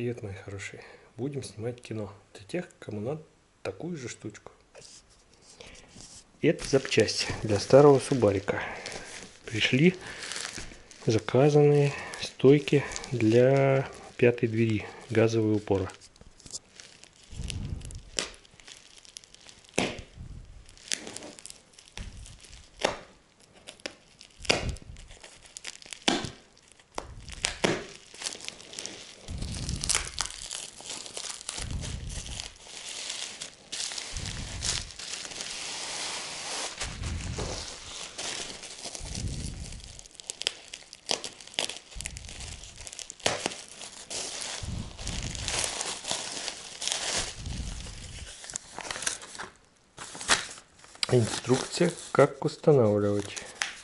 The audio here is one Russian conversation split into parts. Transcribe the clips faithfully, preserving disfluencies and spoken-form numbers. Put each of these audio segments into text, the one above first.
Привет, мои хорошие. Будем снимать кино для тех, кому надо такую же штучку. Это запчасть для старого субарика. Пришли заказанные стойки для пятой двери, газовые упоры. Инструкция, как устанавливать.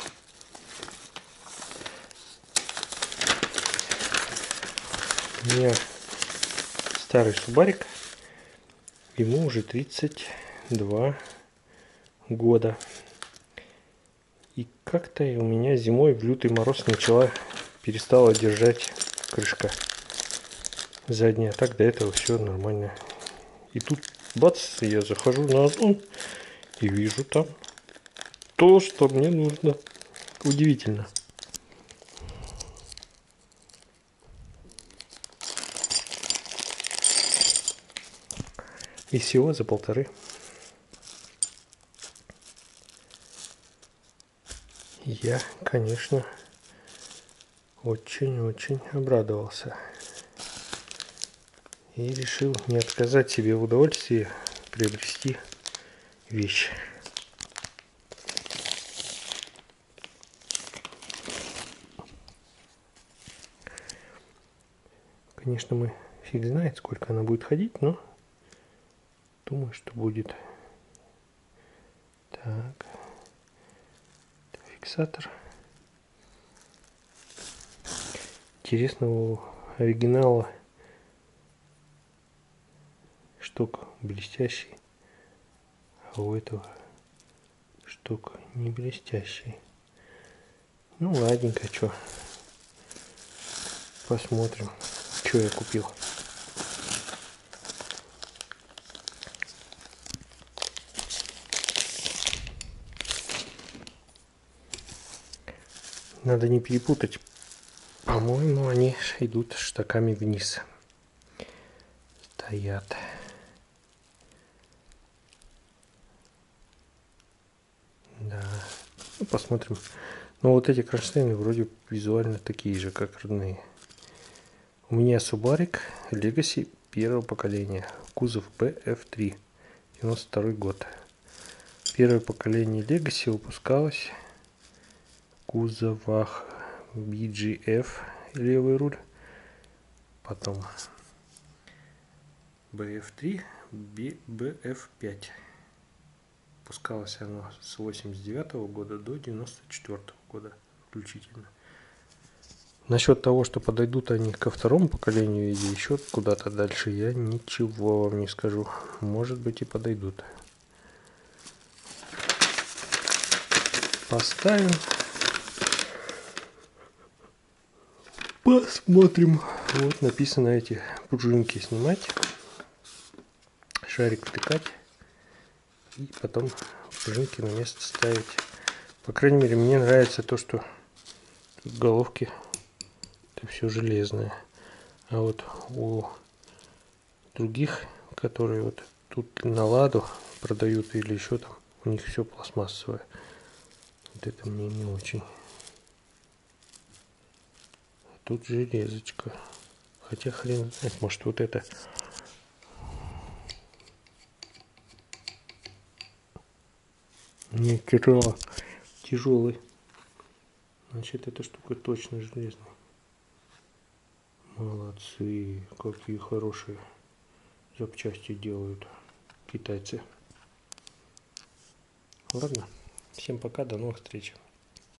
У меня старый субарик, ему уже тридцать два года. И как-то у меня зимой в лютый мороз начала, перестала держать крышка задняя. Так до этого все нормально. И тут бац, я захожу на озон и вижу там то, что мне нужно. Удивительно. И всего за полторы. Я, конечно, очень-очень обрадовался. И решил не отказать себе в удовольствии приобрести вещь. Конечно, мы фиг знает, сколько она будет ходить, но думаю, что будет. Так. Фиксатор. Интересно, у оригинала штук блестящий, а у этого штук не блестящий. Ну ладненько, что. Посмотрим, что я купил. Надо не перепутать. По-моему, они идут штаками вниз. Стоят. Да. Ну, посмотрим. Ну, вот эти кронштейны вроде визуально такие же, как родные. У меня субарик Legacy первого поколения. Кузов би эф три. девяносто второй год. Первое поколение Legacy выпускалось в кузовах би джи эф левый руль. Потом би эф три, би эф пять. Пускалось оно с восемьдесят девятого года до девяносто четвёртого года включительно. Насчет того, что подойдут они ко второму поколению или еще куда-то дальше, я ничего вам не скажу. Может быть и подойдут. Поставим. Посмотрим. Вот написано эти пружинки снимать. Шарик втыкать. И потом пружинки на место ставить. По крайней мере, мне нравится то, что тут головки это все железное. А вот у других, которые вот тут на ладу продают или еще там, у них все пластмассовое. Вот это мне не очень. А тут железочка. Хотя хрен знает, может вот это. Не тяжело. Тяжелый. Значит, эта штука точно железная. Молодцы. Какие хорошие запчасти делают китайцы. Ладно. Всем пока. До новых встреч.